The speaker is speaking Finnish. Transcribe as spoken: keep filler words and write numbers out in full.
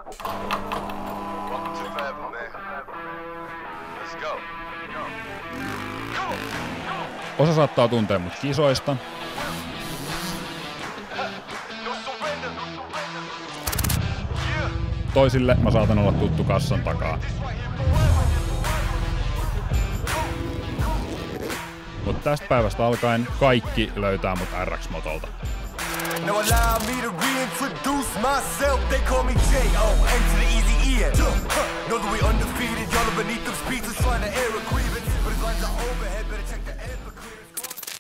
Osa saattaa tuntea mut kisoista. Toisille mä saatan olla tuttu kassan takaa. Mut tästä päivästä alkaen kaikki löytää mut R X-motolta. Now allow me to reintroduce myself. They call me J O N to the easy E. Know that we undefeated. Y'all are beneath them speeches trying to air a grievance, but as long as I overhead, better check the